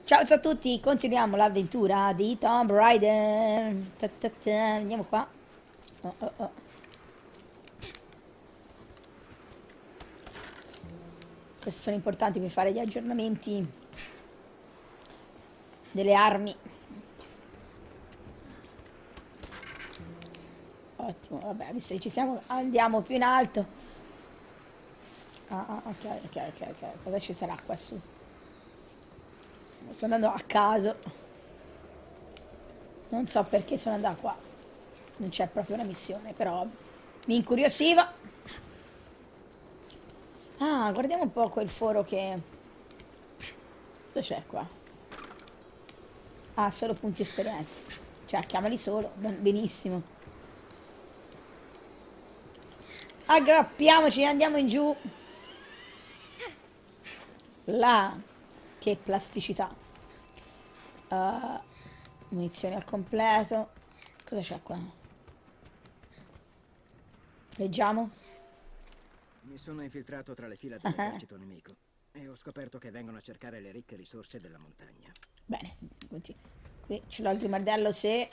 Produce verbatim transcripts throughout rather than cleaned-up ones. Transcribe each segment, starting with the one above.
Ciao a tutti, continuiamo l'avventura di Tomb Raider. Ta ta ta, andiamo qua. Oh, oh, oh. Questi sono importanti per fare gli aggiornamenti delle armi. Ottimo, vabbè, visto che ci siamo, andiamo più in alto. Ah, ah, ok, ok, ok, ok. Cosa ci sarà qua su? Sto andando a caso. Non so perché sono andata qua. Non c'è proprio una missione, però mi incuriosiva. Ah, guardiamo un po' quel foro che... Cosa c'è qua? Ah, solo punti esperienza. Cioè, chiamali solo. Ben- benissimo. Aggrappiamoci, andiamo in giù. Là. Che plasticità. Uh, munizioni al completo. Cosa c'è qua? Leggiamo. Mi sono infiltrato tra le fila dell'esercito nemico e ho scoperto che vengono a cercare le ricche risorse della montagna. Bene, continua. Qui ce l'ho il grimaldello, se...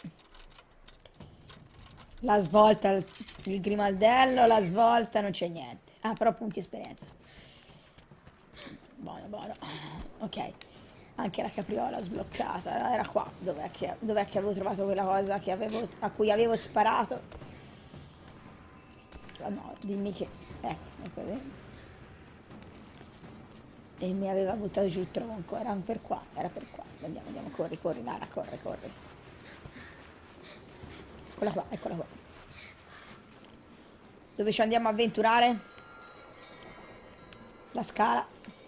La svolta, il, il grimaldello, la svolta, non c'è niente. Ah, però punti esperienza. Buono, buono. Ok. Anche la capriola sbloccata. Era qua. Dov'è che, dov'è che avevo trovato quella cosa che avevo, a cui avevo sparato? Ah, no, dimmi che... Ecco, ecco lì. E mi aveva buttato giù il tronco. Era per qua, era per qua. Andiamo, andiamo, corri, corri, Lara, corri, corri. Eccola qua, eccola qua. Dove ci andiamo a avventurare? La scala.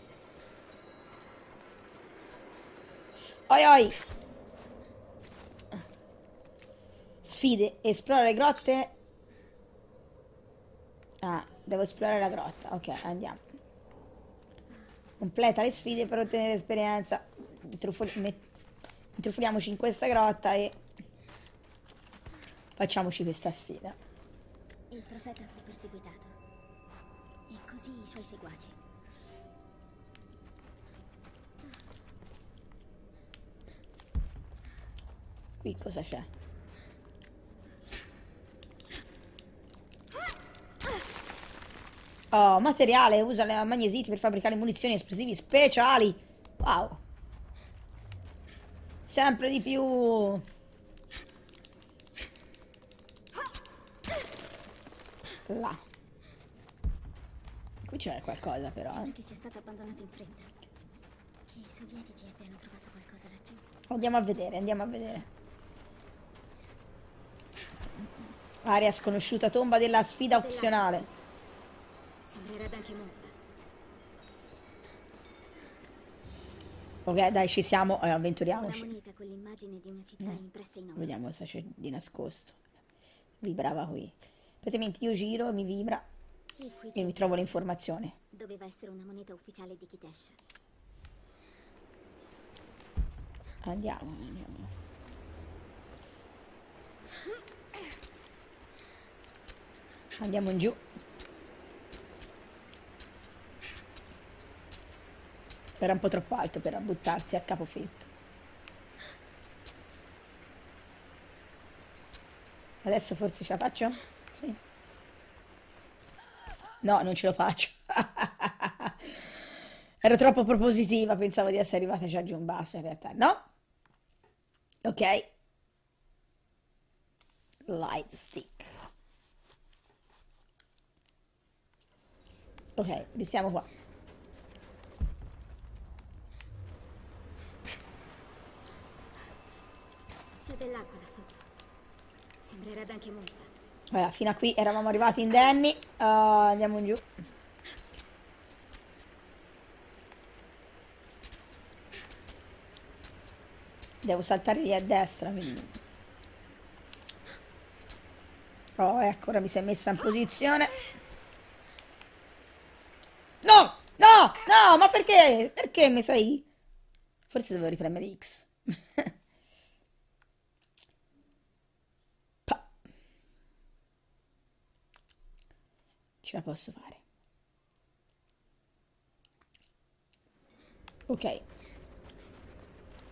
Oi oi! Sfide, esplora le grotte. Ah, devo esplorare la grotta. Ok, andiamo. Completa le sfide per ottenere esperienza. Intruffoliamoci in questa grotta e facciamoci questa sfida. Il profeta fu perseguitato e così i suoi seguaci. Qui cosa c'è? Oh, materiale, usa le magnesiti per fabbricare munizioni e esplosivi speciali. Wow. Sempre di più. Là. Qui c'è qualcosa però. Sembra Eh. che sia stato abbandonato in fretta. Che i sovietici abbiano trovato qualcosa laggiù. Andiamo a vedere, andiamo a vedere. Area sconosciuta, tomba della sfida opzionale. Sembrerebbe anche molta. Ok, dai, ci siamo, eh, Una avventuriamoci. moneta con l'immagine di una città Eh. impressa in oro. Vediamo cosa c'è di nascosto. Vibrava qui. Praticamente io giro, mi vibra E qui e c'è. mi trovo l'informazione. Doveva essere una moneta ufficiale di Kitesh. Andiamo, andiamo. Andiamo in giù. Era un po' troppo alto per buttarsi a capofitto. Adesso forse ce la faccio? Sì. No, non ce lo faccio. Ero troppo propositiva, pensavo di essere arrivata già giù in basso, in realtà no. Ok. Light stick. Ok, restiamo qua. C'è dell'acqua là sotto. Sembrerebbe anche molta. Allora, fino a qui eravamo arrivati indenni. Uh, andiamo in giù. Devo saltare lì a destra, quindi. Oh, ecco, ora mi si è messa in posizione. No! No! No! Ma perché? Perché mi sei... Forse dovevo ripremere X. Pa. Ce la posso fare. Ok.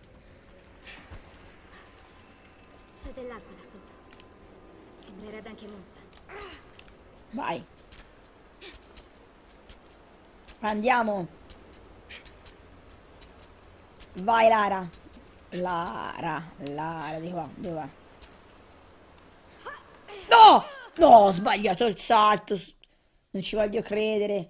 dell'acqua là sotto. Sembrerebbe anche molta. Vai. Andiamo. Vai Lara. Lara, Lara, di qua, di qua. No! No, ho sbagliato il salto. Non ci voglio credere.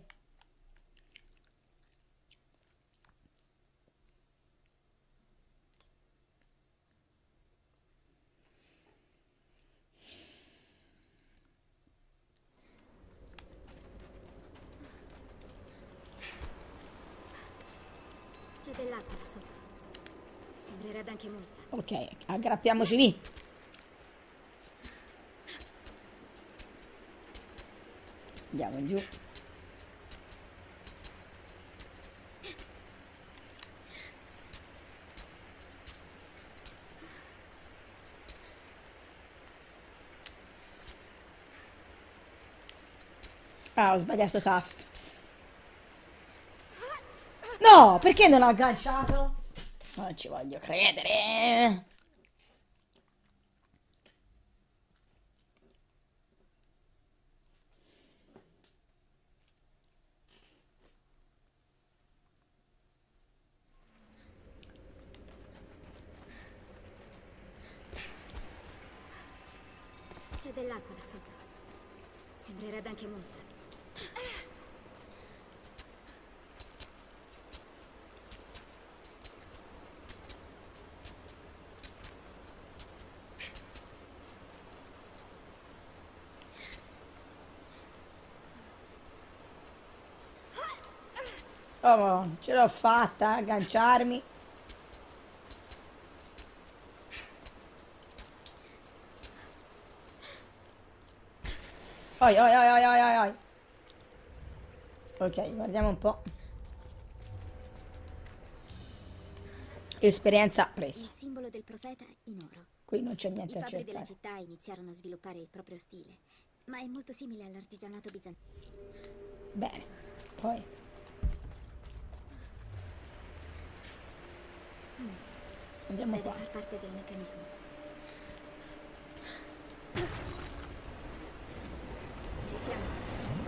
C'è dell'acqua là sotto. Sembrerebbe anche molta. Ok, aggrappiamoci lì. Andiamo giù. Ah, ho sbagliato tasto. No, perché non ha agganciato? Non ci voglio credere. C'è dell'acqua là sotto. Sembrerebbe anche molta. Oh, ce l'ho fatta, agganciarmi. Oi, oi, oi, oi, oi, oi. Ok, guardiamo un po'. Esperienza presa. Il simbolo del profeta in oro. Qui non c'è I niente da fabbri della cercare. città iniziarono a sviluppare il proprio stile, ma è molto simile all'artigianato bizantino. Bene, poi. Andiamo Deve qua. far parte del meccanismo. Ci siamo.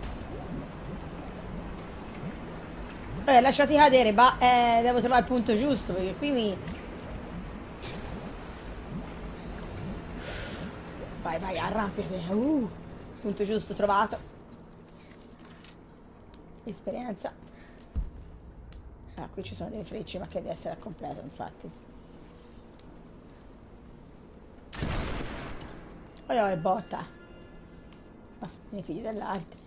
Eh, lasciati cadere, ma eh, devo trovare il punto giusto perché qui mi... Vai, vai, arrampiati. Uh, punto giusto trovato. Esperienza. Ah, qui ci sono delle frecce, ma che deve essere al completo, infatti. Oh, oh, botta. Ah, i figli dell'arte.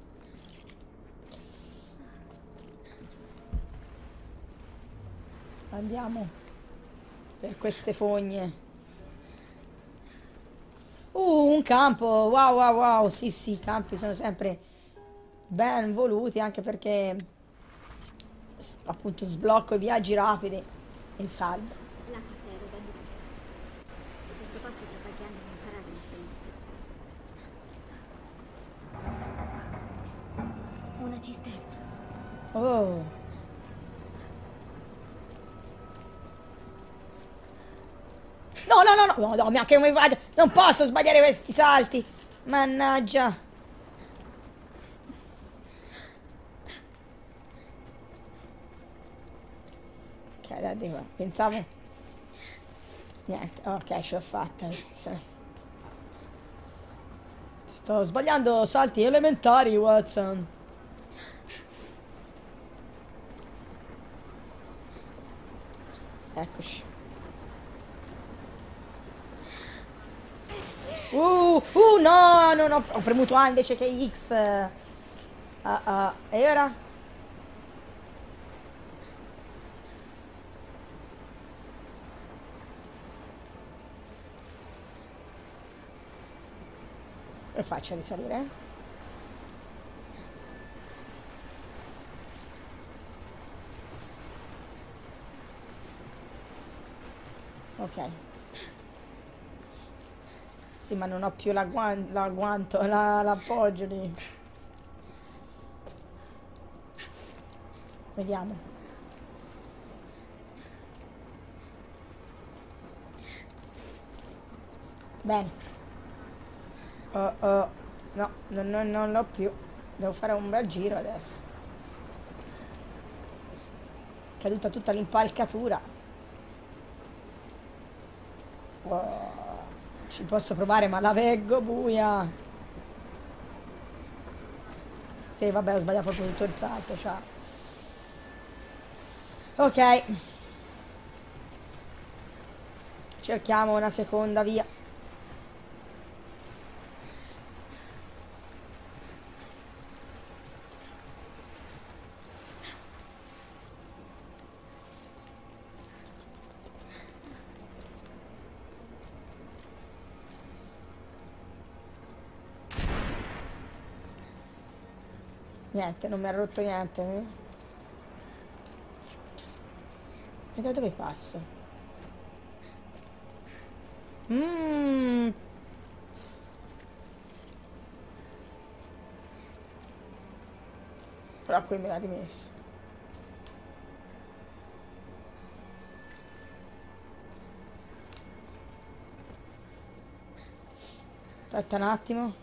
Andiamo per queste fogne. Uh, un campo. Wow, wow, wow. Sì, sì, i campi sono sempre ben voluti, anche perché s- appunto sblocco i viaggi rapidi e salvo. L'acqua sta erodendo tutto. E questo passo tra qualche anno non sarà rimasto in Una cisterna. Oh. No, no, no, no, no, no, ma che mi vado. Non posso sbagliare questi salti. Mannaggia. Ok, dai, di qua. Pensavo. Niente, ok, ce l'ho fatta. Sto sbagliando salti elementari, Watson. Eccoci. Uh, uh, no, no, no, ho premuto A invece che X. Ah, ah, e ora? Come faccio a risalire? Ok. Sì, ma non ho più la, guan la guanto, la- l'appoggio lì. Vediamo. Bene. Oh oh. No, non, non, non l'ho più. Devo fare un bel giro adesso. Caduta tutta l'impalcatura. Wow. Ci posso provare, ma la veggo buia. Sì, vabbè, ho sbagliato proprio tutto il salto, ciao. Ok. Cerchiamo una seconda via. Niente, non mi ha rotto niente. Eh? E da dove passo? Mmm. Però qui me l'ha rimesso. Aspetta un attimo.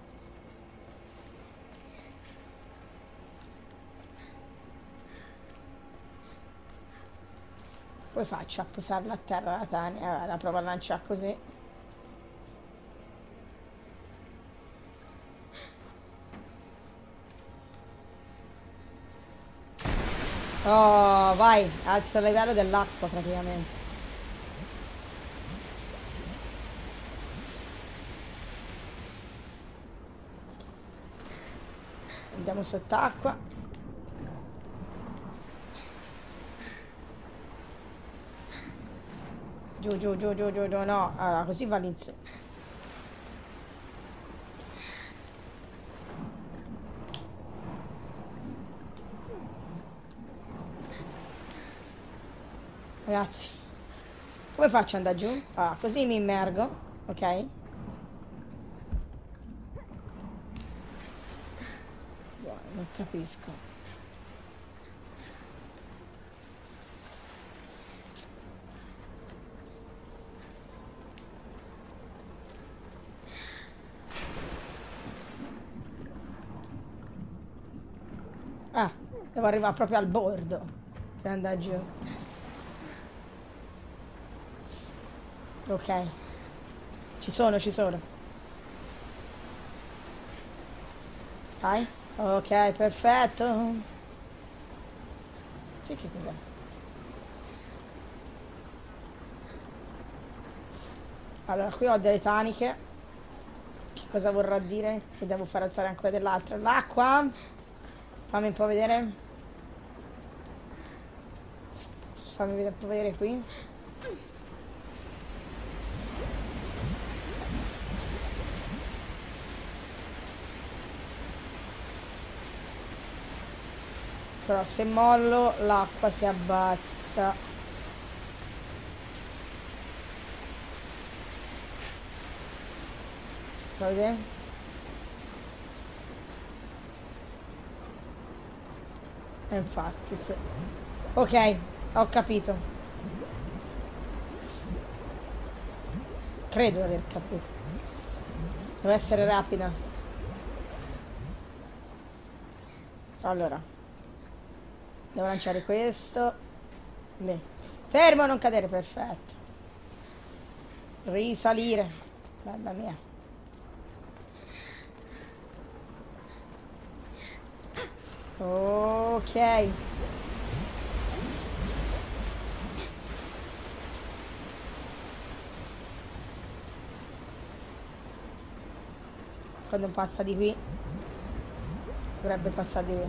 Come faccio a posarla a terra la Tania? Allora, la provo a lanciare così. Oh, vai, alzo il livello dell'acqua praticamente. Andiamo sott'acqua. Giù, giù, giù, giù, giù, giù, no. Allora, così va lì su. Ragazzi, come faccio ad andare giù? Ah, così mi immergo, ok? Buono, non capisco. Ah, devo arrivare proprio al bordo per andare giù. Ok. Ci sono, ci sono. Vai. Ok, perfetto. Che, che cos'è? Allora, qui ho delle taniche. Che cosa vorrà dire? Che devo far alzare ancora dell'altro. L'acqua. Fammi un po' vedere. Fammi vedere, un po' vedere qui. Però se mollo l'acqua si abbassa. Puoi vedere? E infatti sì. Ok, ho capito. Credo di aver capito. Devo essere rapida. Allora. Devo lanciare questo. Lì. Fermo, non cadere, perfetto. Risalire. Bella mia. Ok. Quando passa di qui dovrebbe passare di qui.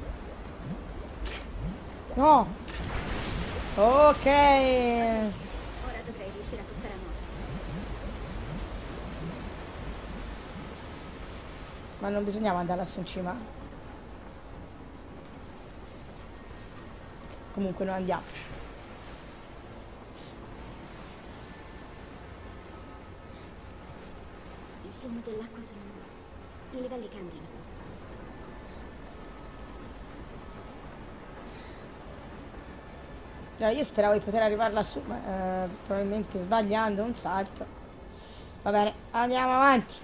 No. Ok. Ora dovrei riuscire a passare a nuoto. Ma non bisognava andare lassù in cima. Comunque noi andiamo. Il segno dell'acqua sul muro. I livelli cambiano. Io speravo di poter arrivare lassù, ma eh, probabilmente sbagliando un salto. Va bene, andiamo avanti.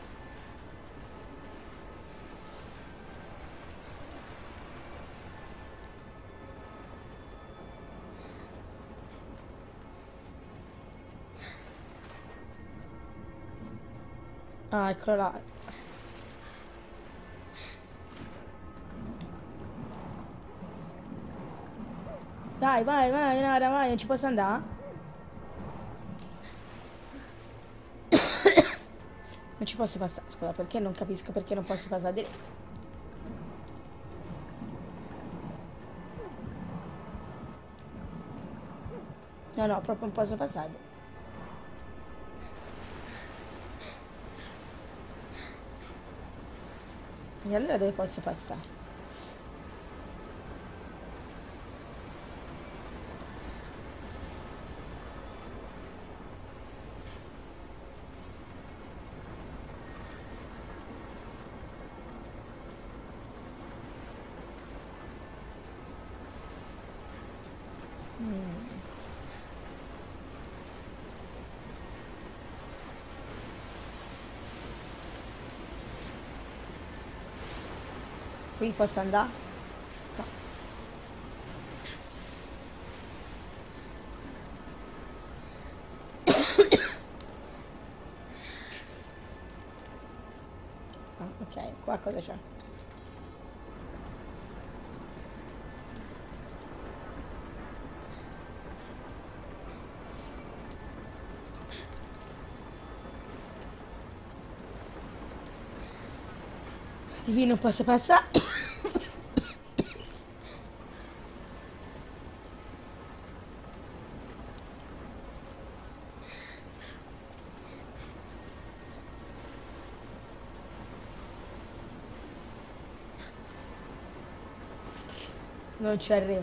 Ah, eccolo là. Vai, vai, vai, Nara, vai, non ci posso andare? Non ci posso passare, scusa, perché non capisco perché non posso passare di lì. No, no, proprio non posso passare. E allora dove posso passare? Qui posso andare? No. Ah, ok, qua cosa c'è? Di qui non posso passare. Non ci arrivo.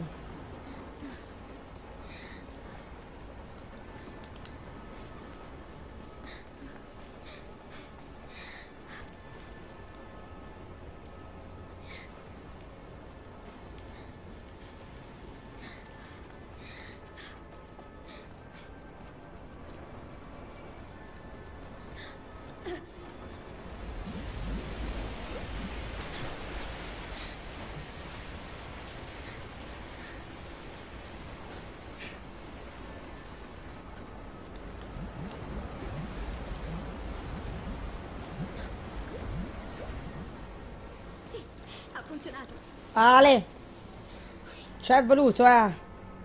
Sì, ha funzionato. Ale, ci è voluto, eh.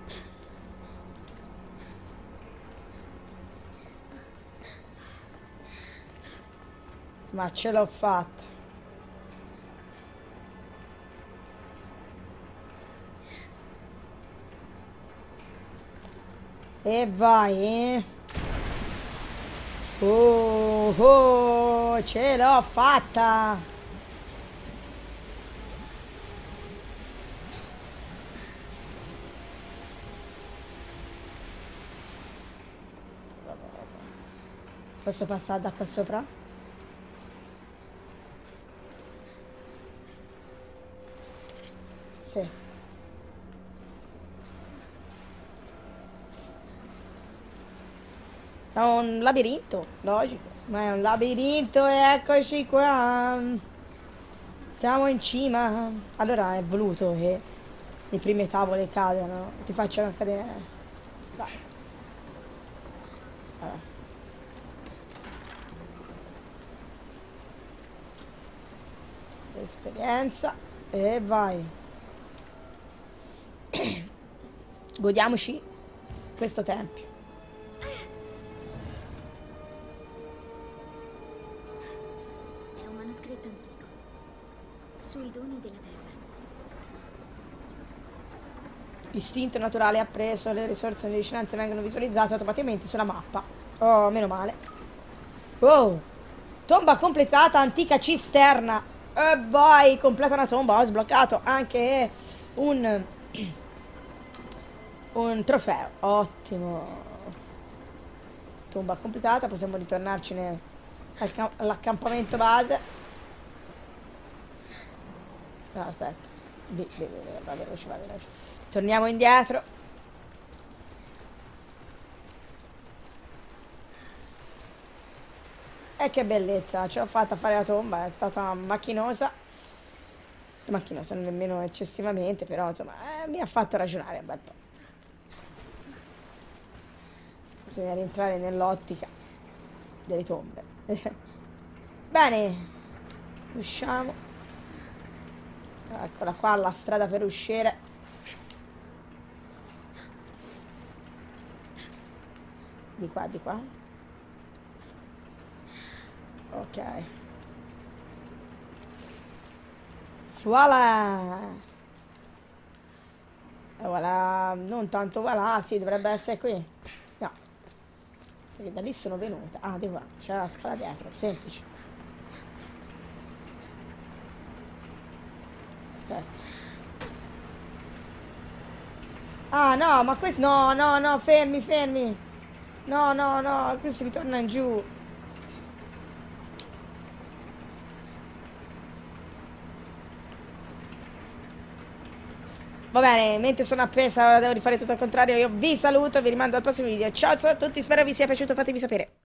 Ma ce l'ho fatta. E vai, eh. Oh, oh, ce l'ho fatta. Posso passare da qua sopra? Sì. È un labirinto, logico. Ma è un labirinto e eccoci qua. Siamo in cima. Allora è voluto che le prime tavole cadano. Ti facciano cadere. Vai. Allora. Esperienza. E vai. Godiamoci questo tempio. È un manoscritto antico sui doni della terra. Istinto naturale appreso, le risorse nelle vicinanze vengono visualizzate automaticamente sulla mappa. Oh, meno male. Oh, tomba completata, antica cisterna. E vai, completa una tomba. Ho sbloccato anche un un trofeo. Ottimo. Tomba completata, possiamo ritornarcene al cam- all'accampamento base. No, aspetta. Bi- bi- bi- va veloce, va veloce. Torniamo indietro. E che bellezza, ce l'ho fatta a fare la tomba, è stata macchinosa. Macchinosa, non nemmeno eccessivamente, però insomma, eh, mi ha fatto ragionare un bel po'. Bisogna rientrare nell'ottica delle tombe. Bene, usciamo. Eccola qua la strada per uscire. Di qua, di qua. Ok. Voilà. Voilà. Non tanto voilà, sì, dovrebbe essere qui. No. Perché da lì sono venuta. Ah, di qua. C'è la scala dietro, semplice. Aspetta. Ah, no, ma questo... No, no, no, fermi, fermi. No, no, no, qui si ritorna in giù. Va bene, mentre sono appesa, devo rifare tutto al contrario. Io vi saluto, vi rimando al prossimo video. Ciao a tutti, spero vi sia piaciuto, fatemi sapere.